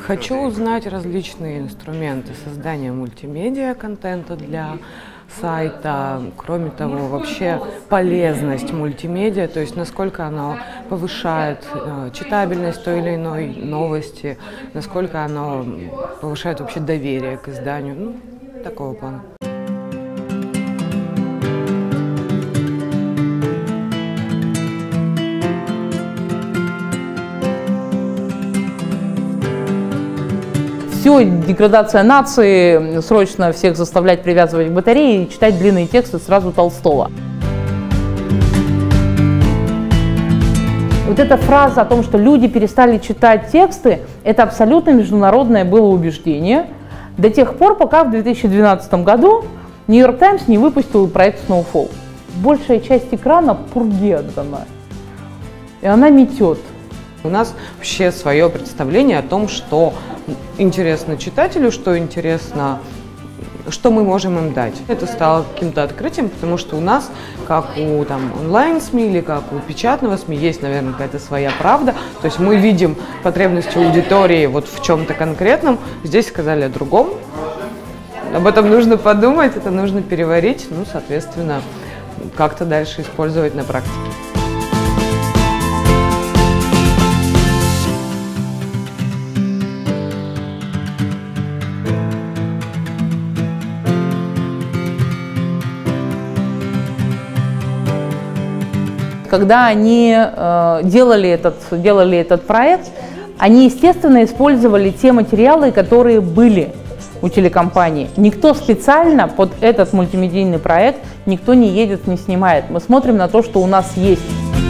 Хочу узнать различные инструменты создания мультимедиа-контента для сайта. Кроме того, вообще полезность мультимедиа, то есть насколько оно повышает читабельность той или иной новости, насколько оно повышает вообще доверие к изданию, ну, такого плана. Все, деградация нации, срочно всех заставлять привязывать к батарее и читать длинные тексты сразу Толстого. Вот эта фраза о том, что люди перестали читать тексты, это абсолютно международное было убеждение до тех пор, пока в 2012 году Нью-Йорк Таймс не выпустил проект Snowfall. Большая часть экрана пурге отдана, и она метет. У нас вообще свое представление о том, что интересно читателю, что интересно, что мы можем им дать. Это стало каким-то открытием, потому что у нас, как у онлайн-СМИ или как у печатного СМИ, есть, наверное, какая-то своя правда. То есть мы видим потребности аудитории вот в чем-то конкретном, здесь сказали о другом. Об этом нужно подумать, это нужно переварить, ну, соответственно, как-то дальше использовать на практике. Когда они делали этот проект, они, естественно, использовали те материалы, которые были у телекомпании. Никто специально под этот мультимедийный проект, никто не едет, не снимает. Мы смотрим на то, что у нас есть.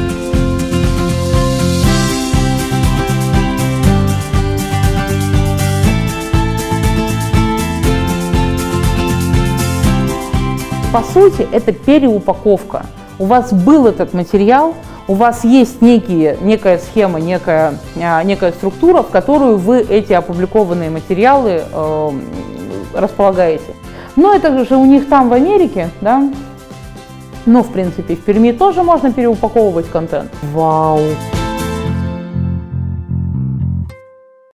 По сути, это переупаковка. У вас был этот материал, у вас есть некая схема, некая структура, в которую вы эти опубликованные материалы располагаете. Но это же у них там в Америке, да? Но, в принципе, в Перми тоже можно переупаковывать контент. Вау!